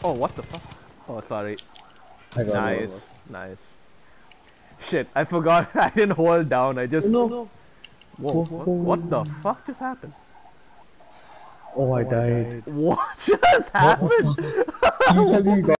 Oh, what the fuck? Oh, sorry. I got it. Nice, nice. Shit, I forgot. I didn't hold down. I just. Oh no! Whoa, what the fuck just happened? Oh, I died. What just What? happened? You said you got